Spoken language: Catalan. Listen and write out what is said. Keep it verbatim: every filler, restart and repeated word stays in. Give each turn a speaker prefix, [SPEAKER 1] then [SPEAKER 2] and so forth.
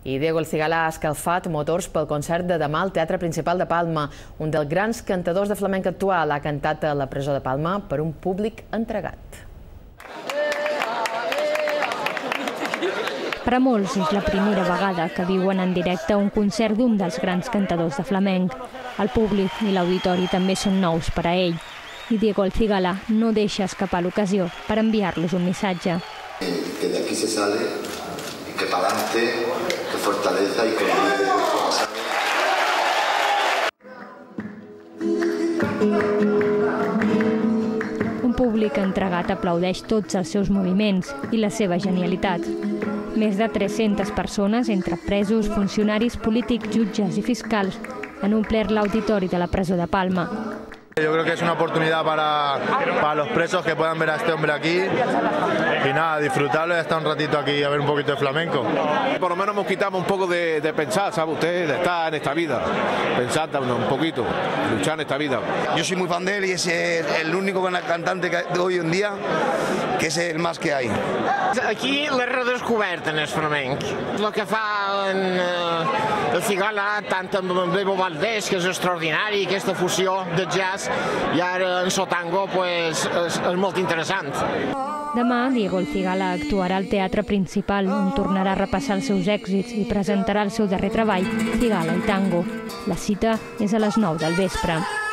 [SPEAKER 1] I Diego El Cigala ha escalfat motors pel concert de demà al Teatre Principal de Palma. Un dels grans cantadors de flamenc actual ha cantat a la presó de Palma per un públic entregat.
[SPEAKER 2] Per a molts és la primera vegada que viuen en directe un concert d'un dels grans cantadors de flamenc. El públic i l'auditori també són nous per a ell. I Diego El Cigala no deixa escapar l'ocasió per enviar-los un missatge.
[SPEAKER 3] Que de aquí se sale, y que para adelante, que fortaleza y que
[SPEAKER 2] Un públic entregat aplaudeix tots els seus moviments i la seva genialitat. Més de tres-centes persones, entre presos, funcionaris polítics, jutges i fiscals, han omplert l'auditori de la presó de Palma.
[SPEAKER 4] Yo creo que es una oportunidad para, para los presos que puedan ver a este hombre aquí y nada, disfrutarlo y estar un ratito aquí a ver un poquito de flamenco.
[SPEAKER 5] Por lo menos nos quitamos un poco de, de pensar, ¿sabe usted? De estar en esta vida, pensar un poquito, luchar en esta vida.
[SPEAKER 6] Yo soy muy fan de él y es el, el único cantante de hoy en día que és el més que hi ha.
[SPEAKER 7] Aquí l'he redescobert en el flamenc. El que fa en, uh, el Cigala, tant amb Bebo Valdés, que és extraordinari, aquesta fusió de jazz, i ara en Sotango pues, és, és molt interessant.
[SPEAKER 2] Demà, Diego El Cigala actuarà al Teatre Principal, on tornarà a repassar els seus èxits i presentarà el seu darrer treball, Cigala i Tango. La cita és a les nou del vespre.